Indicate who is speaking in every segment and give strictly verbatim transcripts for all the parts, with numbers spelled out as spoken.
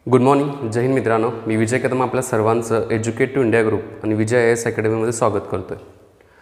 Speaker 1: Good morning. जय हिंद मित्रांनो. मी विजय कदम आपल्या सर्वांचं एज्युकेट टू इंडिया ग्रुप आणि विजय आय एस अकॅडमीमध्ये स्वागत करतो आहे.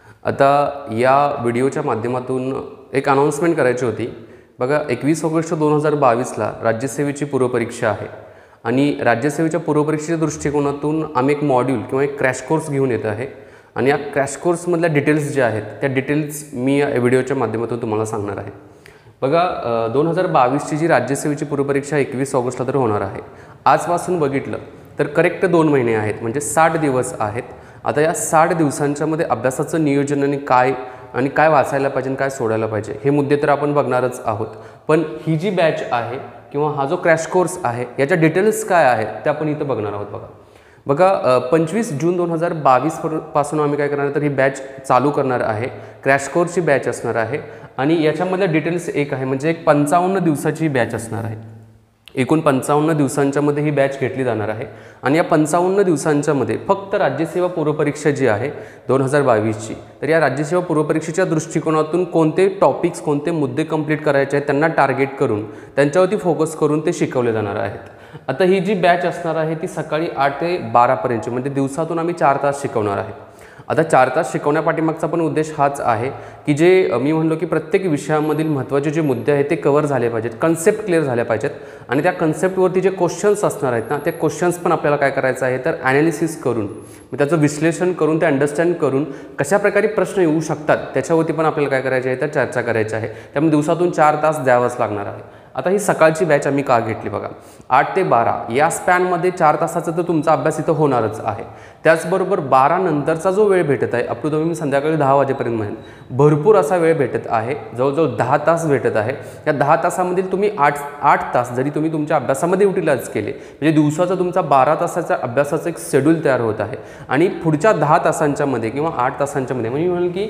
Speaker 1: आता या व्हिडिओच्या माध्यमातून एक अनाऊन्समेंट करायची होती. बघा, एकवीस ऑगस्ट दोन हजार बावीसला राज्यसेवेची पूर्वपरीक्षा आहे आणि राज्यसेवेच्या पूर्वपरीक्षेच्या दृष्टिकोनातून आम्ही एक मॉड्यूल किंवा एक क्रॅश कोर्स घेऊन येत आहे आणि या क्रॅश कोर्समधल्या डिटेल्स ज्या आहेत त्या डिटेल्स मी या व्हिडिओच्या माध्यमातून तुम्हाला सांगणार आहे. बघा, दोन हजार बावीसची जी राज्यसेवेची पूर्वपरीक्षा एकवीस ऑगस्टला तर होणार आहे. आजपासून बघितलं तर करेक्ट दोन महिने आहेत, म्हणजे साठ दिवस आहेत. आता या साठ दिवसांच्यामध्ये अभ्यासाचं नियोजन आणि काय आणि काय वाचायला पाहिजे आणि काय सोडायला पाहिजे हे मुद्दे तर आपण बघणारच आहोत. पण ही जी बॅच आहे किंवा हा जो क्रॅश कोर्स आहे याच्या डिटेल्स काय आहेत ते आपण इथं बघणार आहोत. बघा बघा पंचवीस जून दोन हजार बावीस पासून आम्ही काय करणार तर ही बॅच चालू करणार आहे. क्रॅश कोर्सची बॅच असणार आहे आणि याच्यामधल्या डिटेल्स एक आहे, म्हणजे एक पंचावन्न दिवसाची बॅच असणार आहे. एकूण पंचावन्न दिवसांच्यामध्ये ही बॅच घेतली जाणार आहे आणि या पंचावन्न दिवसांच्यामध्ये फक्त राज्यसेवा पूर्वपरीक्षा जी आहे दोन हजार बावीसची, तर या राज्यसेवा पूर्वपरीक्षेच्या दृष्टिकोनातून कोणते टॉपिक्स कोणते मुद्दे कंप्लीट करायचे आहेत त्यांना टार्गेट करून त्यांच्यावरती फोकस करून ते शिकवले जाणार आहेत. आता ही जी बॅच असणार आहे ती सकाळी आठ ते बारापर्यंतची, म्हणजे दिवसातून आम्ही चार तास शिकवणार आहे. आता चार तास शिकवण्यापाठीमागचा पण उद्देश हाच आहे की जे मी म्हणलो की प्रत्येक विषयामधील महत्त्वाचे जे मुद्दे आहेत ते कव्हर झाले पाहिजेत, कन्सेप्ट क्लिअर झाल्या पाहिजेत आणि त्या कन्सेप्टवरती जे क्वेश्चन्स असणार आहेत ना ते क्वेश्चन्स पण आपल्याला काय करायचं आहे तर ॲनालिसिस करून त्याचं विश्लेषण करून ते अंडरस्टँड करून कशाप्रकारे प्रश्न येऊ शकतात त्याच्यावरती पण आपल्याला काय करायचे आहे तर चर्चा करायची आहे. त्यामुळे दिवसातून चार तास द्यावंच लागणार आहे. आता ही सकाळची बॅच आम्ही का घेतली बघा, आठ ते बारा या स्पॅनमध्ये चार तासाचा तर तुमचा अभ्यास इथं होणारच आहे. त्याचबरोबर बारा नंतरचा जो वेळ भेटत आहे अप टू तुम्ही संध्याकाळी दहा वाजेपर्यंत म्हणेल भरपूर असा वेळ भेटत आहे, जवळजवळ दहा तास भेटत आहे. या दहा तासामधील तुम्ही आठ आठ तास जरी तुम्ही तुमच्या अभ्यासामध्ये युटिलाइज केले म्हणजे दिवसाचा तुमचा बारा तासाचा अभ्यासाचं एक शेड्यूल तयार होत आहे आणि पुढच्या दहा तासांच्यामध्ये किंवा आठ तासांच्यामध्ये म्हणजे म्हणेल की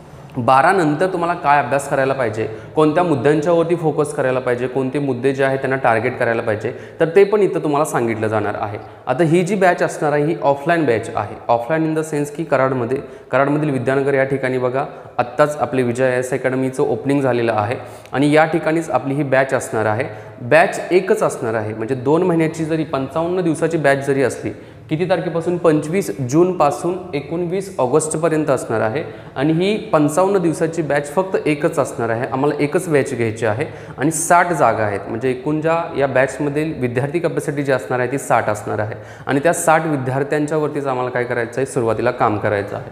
Speaker 1: बारा नंतर तुम्हाला काय अभ्यास करायला पाहिजे, कोणत्या मुद्द्यांच्यावरती फोकस करायला पाहिजे, कोणते मुद्दे जे आहेत त्यांना टार्गेट करायला पाहिजे, तर ते पण इथं तुम्हाला सांगितलं जाणार आहे. आता ही जी बॅच असणार आहे ही ऑफलाईन बॅच आहे. ऑफलाईन इन द सेन्स की कराडमध्ये कराडमधील विद्यानगर या ठिकाणी बघा आत्ताच आपले विजय आय एस अकॅडमीचं ओपनिंग झालेलं आहे आणि या ठिकाणीच आपली ही बॅच असणार आहे. बॅच एकच असणार आहे, म्हणजे दोन महिन्याची जरी पंचावन्न दिवसाची बॅच जरी असली किती तारखेपासून पंचवीस जूनपासून एकोणवीस ऑगस्टपर्यंत असणार आहे आणि ही पंचावन्न दिवसाची बॅच फक्त एकच असणार आहे. आम्हाला एकच बॅच घ्यायची आहे आणि साठ जागा आहेत, म्हणजे एकूण ज्या या बॅचमधील विद्यार्थी कॅपॅसिटी जी असणार आहे ती साठ असणार आहे आणि त्या साठ विद्यार्थ्यांच्यावरतीच आम्हाला काय करायचं आहे सुरुवातीला काम करायचं आहे.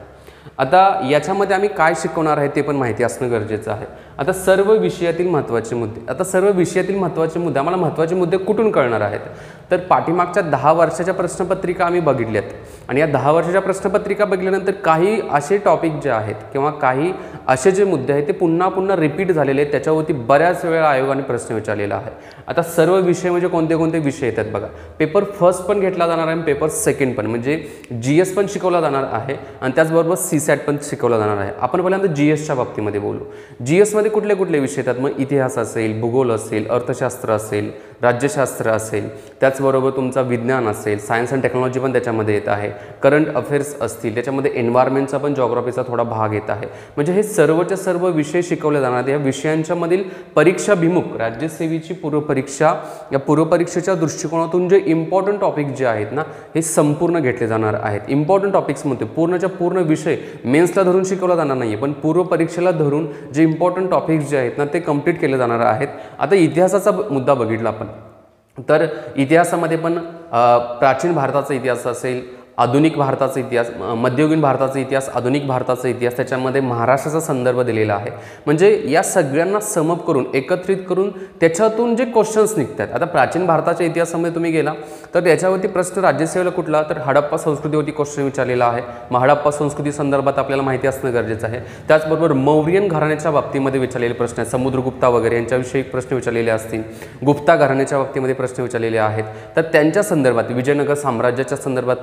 Speaker 1: आता याच्यामध्ये आम्ही काय शिकवणार आहे ते पण माहिती असणं गरजेचं आहे. आता सर्व विषयातील महत्त्वाचे मुद्दे आता सर्व विषयातील महत्त्वाचे मुद्दे आम्हाला महत्त्वाचे मुद्दे कुठून कळणार आहेत तर पाठीमागच्या दहा वर्षाच्या प्रश्नपत्रिका आम्ही बघितल्यात आणि या दहा वर्षाच्या प्रश्नपत्रिका बघितल्यानंतर काही असे टॉपिक जे आहेत किंवा काही असे जे मुद्दे आहेत ते पुन्हा पुन्हा रिपीट झालेले आहेत, त्याच्यावरती बऱ्याच वेळा आयोगाने प्रश्न विचारलेला आहे. आता सर्व विषय म्हणजे कोणते कोणते विषय येतात बघा, पेपर फर्स्ट पण घेतला जाणार आहे आणि पेपर सेकंड पण, म्हणजे जी एस पण शिकवला जाणार आहे आणि त्याचबरोबर सी सॅट पण शिकवला जाणार आहे. आपण पहिल्यांदा जी एसच्या बाबतीमध्ये बोलू. जी एसमध्ये कुठले कुठले विषय येतात मग इतिहास असेल, भूगोल असेल, अर्थशास्त्र असेल, राज्यशास्त्र असेल, त्याचबरोबर तुमचा विज्ञान असेल, सायन्स अँड टेक्नॉलॉजी पण त्याच्यामध्ये येत आहे, करंट अफेअर्स असतील, त्याच्यामध्ये एन्व्हायरमेंटचा पण जॉग्राफीचा थोडा भाग येत आहे. म्हणजे हे सर्वच्या सर्व विषय शिकवले जाणार आहेत. या विषयांच्यामधील परीक्षाभिमुख राज्यसेवेची पूर्वपरीक्षा या पूर्वपरीक्षेच्या दृष्टिकोनातून जे इम्पॉर्टंट टॉपिक जे आहेत ना हे संपूर्ण घेतले जाणार आहेत. इम्पॉर्टंट टॉपिक्समध्ये पूर्णच्या पूर्ण विषय मेन्सला धरून शिकवला जाणार नाही आहे, पण पूर्वपरीक्षेला धरून जे इम्पॉर्टंट टॉपिक्स जे आहेत ना ते कंप्लीट केले जाणार आहेत. आता इतिहासाचा मुद्दा बघितला आपण तर इतिहासामध्ये पण प्राचीन भारताचा इतिहास असेल, आधुनिक भारताचा इतिहास, मध्ययुगीन भारताचा इतिहास, आधुनिक भारताचा इतिहास, त्याच्यामध्ये महाराष्ट्राचा संदर्भ दिलेला आहे. म्हणजे या सगळ्यांना समप करून एकत्रित करून त्याच्यातून जे क्वेश्चन्स निघतात. आता प्राचीन भारताच्या इतिहासामध्ये तुम्ही गेला तर त्याच्यावरती प्रश्न राज्यसेवेला कुठला तर हडप्पा संस्कृतीवरती क्वेश्चन विचारलेला आहे. मग हडप्पा संस्कृती संदर्भात आपल्याला माहिती असणं गरजेचं आहे. त्याचबरोबर मौर्यन घराण्याच्या बाबतीमध्ये विचारलेले प्रश्न आहेत, समुद्रगुप्ता वगैरे यांच्याविषयी प्रश्न विचारलेले असतील. गुप्ता घराण्याच्या बाबतीमध्ये प्रश्न विचारलेले आहेत तर त्यांच्या संदर्भात विजयनगर साम्राज्याच्या संदर्भात प्रश्न विचारले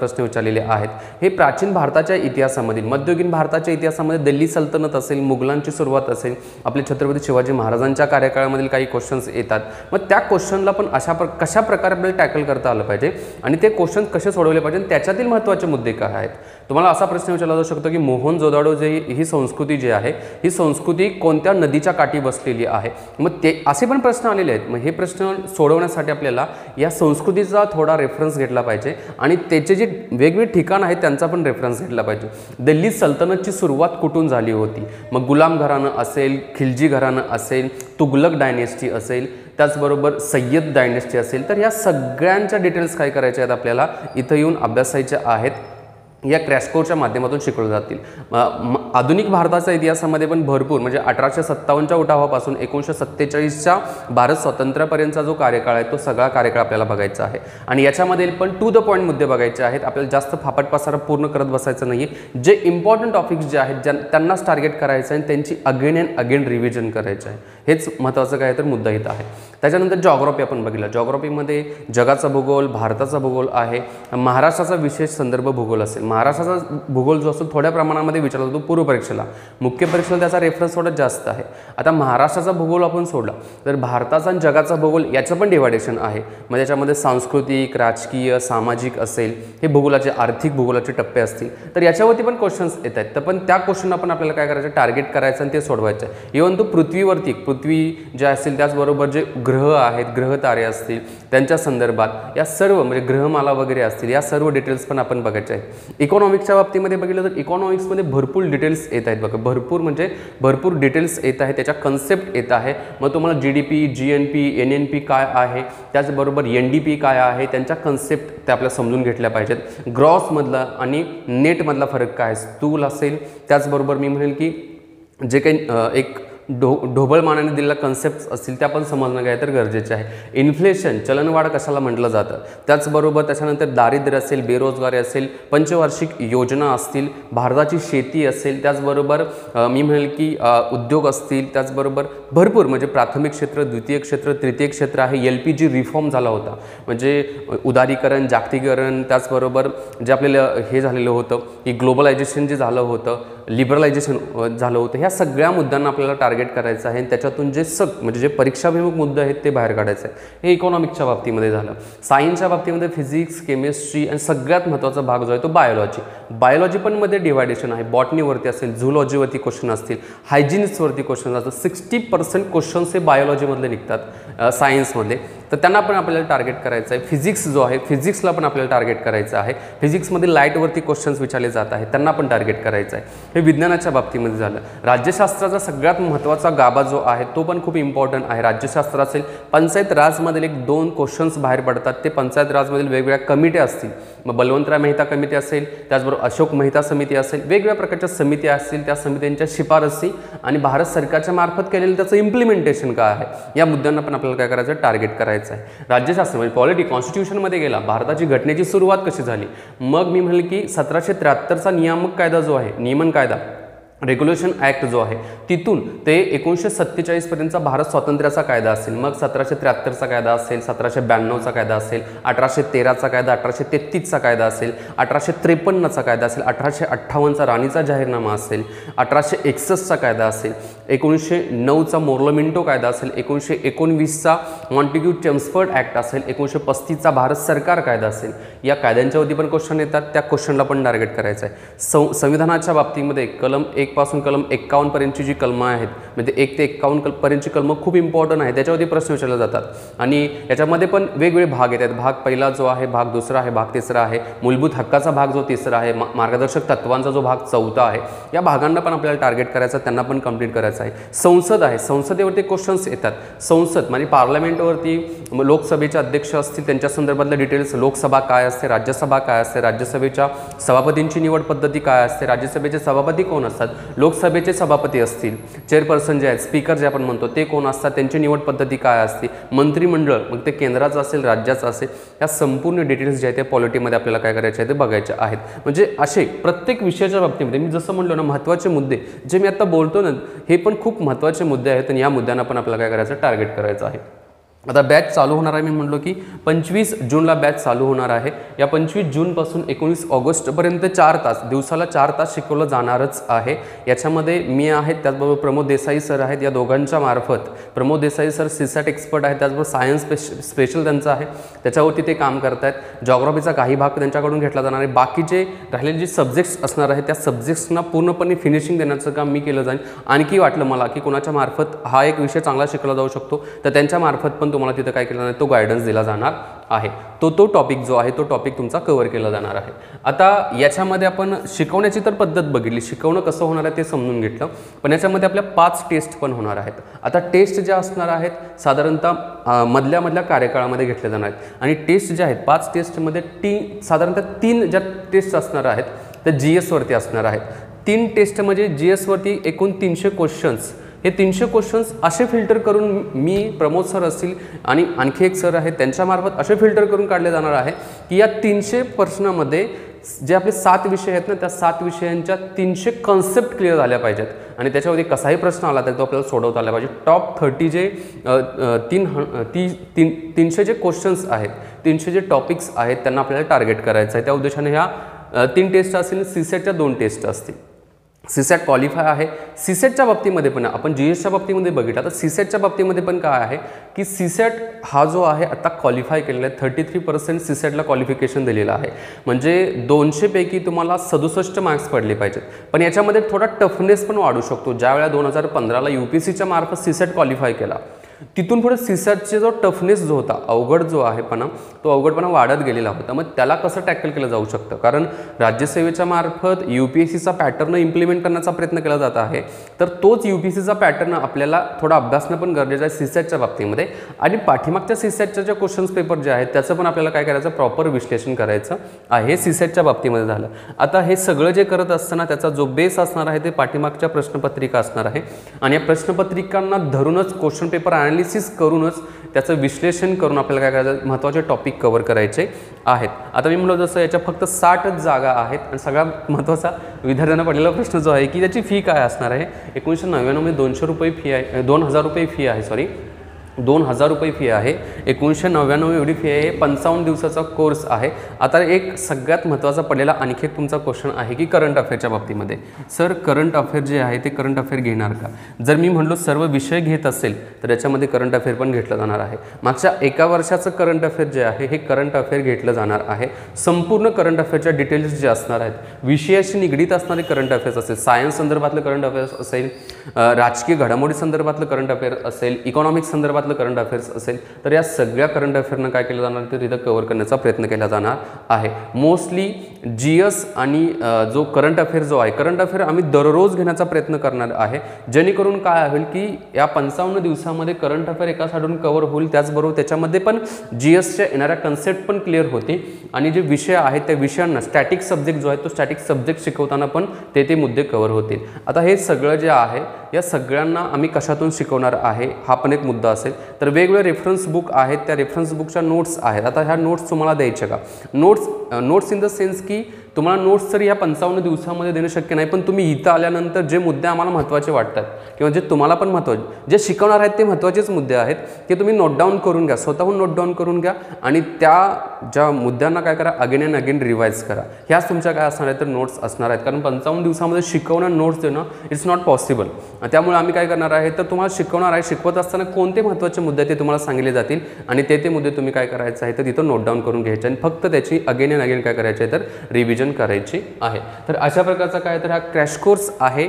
Speaker 1: विचारलेले आहेत. हे प्राचीन भारताच्या इतिहासामधील, मध्ययुगीन भारताच्या इतिहासामध्ये दिल्ली सल्तनत असेल, मुघलांची सुरुवात असेल, आपले छत्रपती शिवाजी महाराजांच्या कार्यकाळामधील काही क्वेश्चन्स येतात. मग त्या क्वेश्चनला पण अशा प्र कशा प्रकारे आपल्याला टॅकल करता आलं पाहिजे आणि ते क्वेश्चन कसे सोडवले पाहिजे, त्याच्यातील महत्त्वाचे मुद्दे काय आहेत. तुम्हाला असा प्रश्न विचारला जाऊ शकतो की मोहनजोदाडो जे ही संस्कृती जी आहे, ही संस्कृती कोणत्या नदीच्या काठी बसलेली आहे. मग ते असे पण प्रश्न आलेले आहेत. मग हे प्रश्न सोडवण्यासाठी आपल्याला या संस्कृतीचा थोडा रेफरन्स घेतला पाहिजे आणि त्याचे जे वेगवेगळे ठिकाण आहेत त्यांचा पण रेफरन्स घेतला पाहिजे. दिल्ली सल्तनतची सुरुवात कुठून झाली होती, मग गुलाम घराणं असेल, खिलजी घराणं असेल, तुगलक डायनेस्टी असेल, त्याचबरोबर सय्यद डायनेस्टी असेल, तर या सगळ्यांच्या डिटेल्स काय करायचे आहेत आपल्याला इथं येऊन अभ्यासायच्या आहेत. या क्रॅश कोर्सच्या माध्यमातून शिकवले जातील. आधुनिक भारताच्या इतिहासामध्ये पण भरपूर म्हणजे अठराशे सत्तावन्नच्या उठावापासून एकोणीसशे सत्तेचाळीसच्या भारत स्वातंत्र्यापर्यंतचा जो कार्यकाळ आहे तो सगळा कार्यकाळ आपल्याला बघायचा आहे आणि याच्यामध्ये पण टू द पॉईंट मुद्दे बघायचे आहेत. आपल्याला जास्त फापट पसारा पूर्ण करत बसायचं नाही. जे इम्पॉर्टंट टॉपिक्स जे आहेत ज्या त्यांनाच टार्गेट करायचं आहे आणि त्यांची अगेन अँड अगेन रिव्हिजन करायचं आहे. हेच महत्त्वाचं काय तर मुद्दा इथं आहे. त्याच्यानंतर जॉग्राफी आपण बघितलं. जॉग्राफीमध्ये जगाचा भूगोल, भारताचा भूगोल आहे, महाराष्ट्राचा विशेष संदर्भ भूगोल असेल. महाराष्ट्राचा भूगोल जो असतो थोड्या प्रमाणामध्ये विचारला जातो पूर्व परीक्षेला, मुख्य परीक्षेला त्याचा रेफरन्स थोडा जास्त आहे. आता महाराष्ट्राचा भूगोल आपण सोडला तर भारताचा आणि जगाचा भूगोल याचं पण डिवायडेशन आहे. मग त्याच्यामध्ये सांस्कृतिक, राजकीय, सामाजिक असेल, हे भूगोलाचे आर्थिक भूगोलाचे टप्पे असतील, तर याच्यावरती पण क्वेश्चन्स येत आहेत. तर पण त्या क्वेश्चनला पण आपल्याला काय करायचं, टार्गेट करायचं आणि ते सोडवायचं आहे. इव्हन तो पृथ्वीवरती पृथ्वी जे असेल त्याचबरोबर जे ग्रह आहेत, ग्रहतारे असतील त्यांच्या संदर्भात या सर्व म्हणजे ग्रहमाला वगैरे असतील, या सर्व डिटेल्स पण आपण बघायचे आहेत. इकॉनॉमिक्सच्या बाबतीमध्ये बघितलं तर इकॉनॉमिक्समध्ये भरपूर डिटेल्स येत आहेत बघा, भरपूर म्हणजे भरपूर डिटेल्स येत आहे, त्याच्या कन्सेप्ट येत आहे. मग तुम्हाला G D P, G N P, N N P काय आहे, त्याचबरोबर एन डी पी काय आहे, त्यांच्या कन्सेप्ट त्या आपल्याला समजून घेतल्या पाहिजेत. ग्रॉसमधला आणि नेटमधला फरक काय, स्थूल असेल, त्याचबरोबर मी म्हणेल की जे काही एक ढो ढोबळमानाने दिलेला कन्सेप्ट असतील त्या पण समजणं काय तर गरजेचे आहे. इन्फ्लेशन, चलनवाढ कशाला म्हटलं जातं, त्याचबरोबर त्याच्यानंतर दारिद्र्य असेल, बेरोजगारी असेल, पंचवार्षिक योजना असतील, भारताची शेती असेल, त्याचबरोबर मी म्हणेल की उद्योग असतील, त्याचबरोबर भरपूर म्हणजे प्राथमिक क्षेत्र, द्वितीय क्षेत्र, तृतीय क्षेत्र आहे. एल पी जी रिफॉर्म झाला होता म्हणजे उदारीकरण, जागतिकीकरण, त्याचबरोबर जे आपल्याला हे झालेलं होतं की ग्लोबलायझेशन जे झालं होतं, लिबरलायझेशन झालं होतं, ह्या सगळ्या मुद्द्यांना आपल्याला टार्गेट करायचं आहे आणि त्याच्यातून जे सग म्हणजे जे परीक्षाभिमुख मुद्दे आहेत ते बाहेर काढायचे आहे. हे इकॉनॉमिक्सच्या बाबतीमध्ये झालं. सायन्सच्या बाबतीमध्ये फिजिक्स, केमिस्ट्री आणि सगळ्यात महत्त्वाचा भाग जो आहे तो बायोलॉजी. बायोलॉजी पण मध्ये डिवायडेशन आहे. बॉटनीवरती असेल, झुलॉजीवरती क्वेश्चन असतील, हायजिनिक्सवरती क्वेश्चन असतात. सिक्स्टी पर्सेंट क्वेश्चन्स हे बायोलॉजीमधले निघतात सायन्समधले, तर त्यांना पण आपल्याला टार्गेट करायचं आहे. फिजिक्स जो आहे, फिजिक्सला पण आपल्याला टार्गेट करायचं आहे. फिजिक्समध्ये लाईटवरती क्वेश्चन्स विचारले जात आहेत, त्यांना पण टार्गेट करायचं आहे. हे विज्ञानाच्या बाबतीमध्ये झालं. राज्यशास्त्राचा सगळ्यात महत्त्वाचा गाभा जो आहे तो पण खूप इम्पॉर्टंट आहे. राज्यशास्त्र असेल, पंचायत राजमधील एक दोन क्वेश्चन्स बाहेर पडतात. ते पंचायत राजमधील वेगवेगळ्या कमिट्या असतील, मग बलवंतराय मेहता कमिटी असेल, त्याचबरोबर अशोक मेहता समिती असेल, वेगवेगळ्या प्रकारच्या समिती असतील, त्या समित्यांच्या शिफारसी आणि भारत सरकारच्या मार्फत केलेलं त्याचं इम्प्लिमेंटेशन काय आहे, या मुद्द्यांना पण आपल्याला काय करायचं, टार्गेट करायचं आहे. राज्यशास्त्र म्हणजे पॉलिटी, कॉन्स्टिट्यूशनमध्ये गेला, भारताची घटनेची सुरुवात कशी झाली, मग मी म्हणेल की सतराशे त्र्याहत्तरचा नियामक कायदा जो आहे, नियमन कायदा, रेग्युलेशन ॲक्ट जो आहे, तिथून ते एकोणीसशे सत्तेचाळीसपर्यंतचा भारत स्वातंत्र्याचा कायदा असेल, मग सतराशे त्र्याहत्तरचा कायदा असेल, सतराशे ब्याण्णवचा कायदा असेल, अठराशे तेराचा कायदा, अठराशे तेहतीसचा कायदा असेल, अठराशे त्रेपन्नचा कायदा असेल, अठराशे अठ्ठावन्नचा राणीचा जाहीरनामा असेल, अठराशे एकसष्टचा कायदा असेल, एकोणीसशे नऊचा मोर्लोमिंटो कायदा असेल, एकोणीसशे एकोणवीसचा मॉन्टेग्यू चेम्सफर्ड ॲक्ट असेल, एकोणीसशे पस्तीसचा भारत सरकार कायदा असेल. या कायद्यांच्यावरती पण क्वेश्चन येतात, त्या क्वेश्चनला पण टार्गेट करायचं आहे. सं संविधानाच्या बाबतीमध्ये कलम एक पासून कलम एक्कावन्न पर्यंतची जी कलमं आहेत, म्हणजे एक ते एक्कावन्न कल पर्यंतची कलमं खूप इम्पॉर्टंट आहे. त्याच्यावरती प्रश्न विचारले जातात आणि याच्यामध्ये पण वेगवेगळे भाग येतात. भाग पहिला जो आहे, भाग दुसरा आहे, भाग तिसरा आहे, मूलभूत हक्काचा भाग जो तिसरा आहे, मार्गदर्शक तत्वांचा जो भाग चौथा आहे. या भागांना पण आपल्याला टार्गेट करायचं, त्यांना पण कंप्लीट करायचं आहे. संसद आहे, संसदेवरती क्वेश्चन्स येतात. संसद म्हणजे पार्लमेंटवरती लोकसभेचे अध्यक्ष असतील, त्यांच्या संदर्भातल्या डिटेल्स, लोकसभा काय असते, राज्यसभा काय असते, राज्यसभेच्या सभापतींची निवड पद्धती काय असते, राज्यसभेचे सभापती कोण असतात, लोकसभेचे सभापती असतील, चेअरपर्सन जे आहेत, स्पीकर जे आपण म्हणतो ते कोण असतात, त्यांची निवड पद्धती काय असते, मंत्रिमंडळ मग ते केंद्राचं असेल, राज्याचं असेल, या संपूर्ण डिटेल्स जे आहेत ते पॉलिटीमध्ये आपल्याला काय करायचे आहे ते बघायचे आहेत. म्हणजे असे प्रत्येक विषयाच्या बाबतीमध्ये मी जसं म्हणलो ना, महत्त्वाचे मुद्दे जे मी आता बोलतो ना, हे पण खूप महत्त्वाचे मुद्दे आहेत आणि या मुद्द्यांना पण आपल्याला काय करायचं, टार्गेट करायचं आहे. आता बॅच चालू होणार आहे, मी म्हणलो की पंचवीस जूनला बॅच चालू होणार आहे। या पंचवीस जूनपासून एकोणीस ऑगस्टपर्यंत चार तास दिवसाला चार तास शिकवलं जाणारच आहे। याच्यामध्ये मी आहे, त्याचबरोबर प्रमोद देसाई सर आहेत, या दोघांच्या मार्फत Pramod Desai sir CSAT expert आहेत, त्याचबरोबर सायन्स स्पेश स्पेशल त्यांचं आहे, त्याच्यावरती ते काम करत आहेत। जॉग्राफीचा काही भाग त्यांच्याकडून घेतला जाणार आहे, बाकीचे राहिलेले जे सब्जेक्ट्स असणार आहेत त्या सब्जेक्ट्सना पूर्णपणे फिनिशिंग देण्याचं काम मी केलं जाईल। आणखी वाटलं मला की कोणाच्या मार्फत हा एक विषय चांगला शिकला जाऊ शकतो तर त्यांच्या मार्फत पण तुम्हाला तिथं काय केलं नाही तो गायडन्स दिला जाणार आहे। तो तो टॉपिक जो आहे तो टॉपिक तुमचा कव्हर केला जाणार आहे। आता याच्यामध्ये आपण शिकवण्याची तर पद्धत बघितली, शिकवणं कसं होणार आहे ते समजून घेतलं, पण याच्यामध्ये आपल्या पाच टेस्ट पण होणार आहेत। आता टेस्ट ज्या असणार आहेत साधारणतः मधल्या मधल्या कार्यकाळामध्ये घेतल्या जाणार आहेत आणि टेस्ट ज्या आहेत पाच टेस्टमध्ये टी साधारणतः तीन ज्या टेस्ट असणार आहेत त्या जी एसवरती असणार आहेत। तीन टेस्ट म्हणजे जी एसवरती एकूण तीनशे क्वेश्चन्स, हे तीनशे क्वेश्चन्स असे फिल्टर करून मी प्रमोद सर असतील आणि आणखी एक सर आहेत त्यांच्यामार्फत असे फिल्टर करून काढले जाणार आहे की या तीनशे प्रश्नामध्ये जे आपले सात विषय आहेत ना त्या सात विषयांच्या तीनशे कॉन्सेप्ट क्लिअर झाल्या पाहिजेत आणि त्याच्यावरती कसाही प्रश्न आला तर तो आपल्याला सोडवता आला पाहिजे। टॉप थर्टी जे तीन ती तीन तीनशे जे क्वेश्चन्स आहेत, तीनशे जे टॉपिक्स आहेत त्यांना आपल्याला टार्गेट करायचं आहे। त्या उद्देशाने ह्या तीन टेस्ट असतील, सीसॅटच्या दोन टेस्ट असतील। सीसॅट क्वालिफाय आहे। सीसॅटच्या बाबतीमध्ये पण आपण जी एसच्या बाबतीमध्ये बघितलं तर सीसॅटच्या बाबतीमध्ये पण काय आहे की सीसॅट हा जो आहे आता क्वालिफाय केलेला आहे, थर्टी थ्री पर्सेंट सीसॅटला क्वालिफिकेशन दिलेलं आहे, म्हणजे दोनशेपैकी तुम्हाला सदुसष्ट मार्क्स पडले पाहिजेत। पण याच्यामध्ये थोडा टफनेस पण वाढू शकतो। ज्यावेळेला दोन हजार पंधराला यू पी एस सीच्या मार्फत सीसॅट क्वालिफाय केला तिथून पुढे सीसॅटचे जो टफनेस जो होता, अवघड जो आहे पण तो अवघडपणा वाढत गेलेला होता। मग त्याला कसं टॅकल केलं जाऊ शकतं, कारण राज्यसेवेच्या मार्फत यू पी एस सीचा पॅटर्न इम्प्लिमेंट करण्याचा प्रयत्न केला जात आहे, तर तोच यू पी एस सीचा पॅटर्न आपल्याला थोडा अभ्यासणं पण गरजेचं आहे सीसॅटच्या बाबतीमध्ये। आणि पाठीमागच्या सीसॅटच्या ज्या क्वेश्चन्स पेपर जे आहेत त्याचं पण आपल्याला काय करायचं, प्रॉपर विश्लेषण करायचं आहे। सीसॅटच्या बाबतीमध्ये झालं। आता हे सगळं जे करत असताना त्याचा जो बेस असणार आहे ते पाठीमागच्या प्रश्नपत्रिका असणार आहे आणि या प्रश्नपत्रिकांना धरूनच क्वेश्चन पेपर ॲनालिसिस करूनच त्याचं विश्लेषण करून आपल्याला काय करायचं, महत्त्वाचे टॉपिक कव्हर करायचे आहेत। आता मी म्हणलो जसं याच्या फक्त साठच जागा आहेत आणि सगळ्यात महत्त्वाचा विद्यार्थ्यांना पडलेला प्रश्न जो आहे की त्याची फी काय असणार आहे। एकोणीसशे नव्याण्णवमध्ये दोनशे रुपये फी आहे, दोन हजार रुपये फी आहे सॉरी दोन हजार रुपये फी आहे। एकोणीसशे नव्याण्णव एवढी फी आहे, पंचावन्न दिवसाचा कोर्स आहे। आता एक सगळ्यात महत्त्वाचा पडलेला आणखी एक तुमचा क्वेश्चन आहे की करंट अफेअरच्या बाबतीमध्ये सर करंट अफेअर जे आहे ते करंट अफेअर घेणार का। जर मी म्हणलो सर्व विषय घेत असेल तर याच्यामध्ये करंट अफेअर पण घेतलं जाणार आहे। मागच्या एका वर्षाचं करंट अफेअर जे आहे हे करंट अफेअर घेतलं जाणार आहे। संपूर्ण करंट अफेअरच्या डिटेल्स जे असणार आहेत, विषयाशी निगडीत असणारे करंट अफेअर्स असेल, सायन्स संदर्भातलं करंट अफेअर्स असेल, राजकीय घडामोडी संदर्भातलं करंट अफेअर असेल, इकॉनॉमिक्स संदर्भात करंट अफेअर्स असेल, तर या सगळ्या करंट अफेअरनं काय केलं जाणार तर तिथं कव्हर करण्याचा प्रयत्न केला जाणार आहे। मोस्टली जी एस आणि जो करंट अफेअर जो आहे, करंट अफेअर आम्ही दररोज घेण्याचा प्रयत्न करणार आहे, जेणेकरून काय होईल की या पंचावन्न दिवसामध्ये करंट अफेअर एका साईडून कव्हर होईल, त्याचबरोबर त्याच्यामध्ये पण जी एसच्या येणाऱ्या कन्सेप्ट पण क्लिअर होतील आणि जे विषय आहेत त्या विषयांना स्टॅटिक सब्जेक्ट जो आहे तो स्टॅटिक सब्जेक्ट शिकवताना पण ते ते मुद्दे कव्हर होतील। आता हे सगळं जे आहे या सगळ्यांना आम्ही कशातून शिकवणार आहे हा पण एक मुद्दा असेल। तर वेगवेगळे रेफरन्स बुक आहेत, त्या रेफरन्स बुकच्या नोट्स आहेत। आता ह्या नोट्स तुम्हाला द्यायच्या का, notes notes in the sense की तुम्हाला नोट्स तरी या पंचावन्न दिवसामध्ये देणं शक्य नाही, पण तुम्ही इथं आल्यानंतर जे मुद्दे आम्हाला महत्त्वाचे वाटतात किंवा जे तुम्हाला पण महत्त्वाचे जे शिकवणार आहेत ते महत्त्वाचेच मुद्दे आहेत ते तुम्ही नोट डाऊन करून घ्या, स्वतःहून नोट डाऊन करून घ्या आणि त्या ज्या मुद्द्यांना काय करा अगेन अँड अगेन रिवाइज करा। ह्याच तुमच्या काय असणार आहेत तर नोट्स असणार आहेत, कारण पंचावन्न दिवसामध्ये शिकवणं नोट्स देणं इट्स नॉट पॉसिबल। त्यामुळे आम्ही काय करणार आहे तर तुम्हाला शिकवणार आहे, शिकवत असताना कोणते महत्त्वाचे मुद्दे ते तुम्हाला सांगितले जातील आणि ते ते मुद्दे तुम्ही काय करायचं आहे तर तिथं नोट डाऊन करून घ्यायचे आणि फक्त त्याची अगेन अँड अगेन काय करायचे तर रिव्हिजन करायची आहे। तर अशा प्रकारचा काय तर हा क्रॅश कोर्स आहे।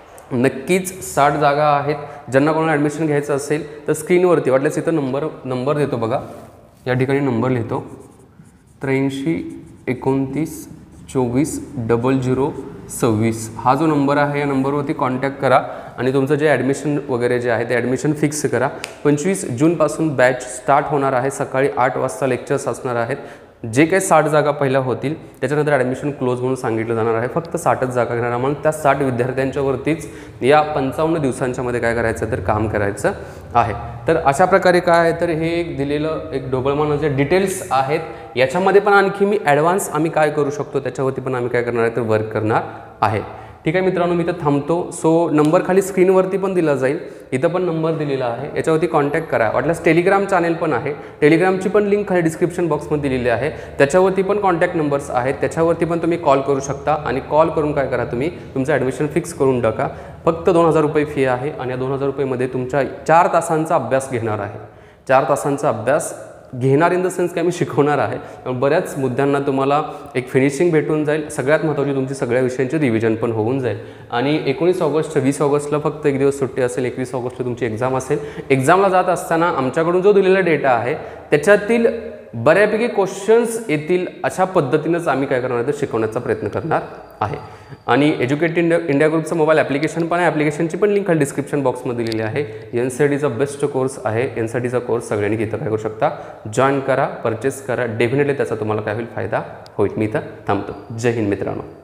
Speaker 1: नक्कीच साठ जागा आहेत। ज्यांना कोणाला ॲडमिशन घ्यायचं असेल तर स्क्रीनवरती वाटल्यास इथं नंबर नंबर देतो बघा, या ठिकाणी नंबर लिहितो त्र्याऐंशी एकोणतीस चोवीस डबल झिरो सव्वीस हा जो नंबर आहे या नंबरवरती कॉन्टॅक्ट करा आणि तुमचं जे ॲडमिशन वगैरे जे आहे ते ॲडमिशन फिक्स करा। पंचवीस जूनपासून बॅच स्टार्ट होणार आहे, सकाळी आठ वाजता लेक्चर्स असणार आहेत। जे काही साठ जागा पहिल्या होतील त्याच्यानंतर ॲडमिशन क्लोज म्हणून सांगितलं जाणार आहे, फक्त साठच जागा घेणार म्हणून त्या साठ विद्यार्थ्यांच्यावरतीच या पंचावन्न दिवसांच्या मध्ये काय करायचं तर काम करायचं आहे। तर अशा प्रकारे काय आहे तर हे एक दिलेलं एक ढोबळमानाचे जे डिटेल्स आहेत, याच्यामध्ये पण आणखी मी ॲडव्हान्स आम्ही काय करू शकतो त्याच्यावरती पण आम्ही काय करणार आहे तर वर्क करणार आहे। ठीक आहे मित्रांनो, मी इथं थांबतो. सो नंबर खाली स्क्रीनवरती पण दिला जाईल, इथं पण नंबर दिलेला आहे, याच्यावरती कॉन्टॅक्ट करा. वाटल्यास टेलिग्राम चॅनेल पण आहे, टेलिग्रामची पण लिंक खाली डिस्क्रिप्शन बॉक्समध्ये दिलेली आहे, त्याच्यावरती पण कॉन्टॅक्ट नंबर्स आहेत, त्याच्यावरती पण तुम्ही कॉल करू शकता. आणि कॉल करून काय करा, तुम्ही तुमचं ॲडमिशन फिक्स करून टाका. फक्त दोन हजार रुपये फी आहे आणि या दोन हजार रुपयेमध्ये तुमच्या चार तासांचा अभ्यास घेणार आहे. चार तासांचा अभ्यास घेणार इन द सेन्स की आम्ही शिकवणार आहे. बऱ्याच मुद्द्यांना तुम्हाला एक फिनिशिंग भेटून जाईल. सगळ्यात महत्त्वाची तुमची सगळ्या विषयांची रिव्हिजन पण होऊन जाईल. आणि एकोणीस ऑगस्ट वीस ऑगस्टला फक्त एक दिवस सुट्टी असेल, एकवीस ऑगस्टला तुमची एक्झाम असेल. एक्झामला जात असताना आमच्याकडून जो दिलेला डेटा आहे त्याच्यातील बऱ्यापैकी क्वेश्चन्स येतील अशा पद्धतीनंच आम्ही काय करणार तर शिकवण्याचा प्रयत्न करणार आहे. आणि एज्युकेट इंडिया इंडिया ग्रुपचं मोबाईल ॲप्लिकेशन पण आहे, ॲप्लिकेशनची पण लिंक खाली डिस्क्रिप्शन बॉक्समध्ये दिलेली आहे. एन सी टीचा बेस्ट कोर्स आहे, एन सी टीचा कोर्स सगळ्यांनी तिथं काय करू शकता, जॉईन करा, परचेस करा. डेफिनेटली त्याचा तुम्हाला काय होईल, फायदा होईल. मी इथं थांबतो. जय हिंद मित्रांनो.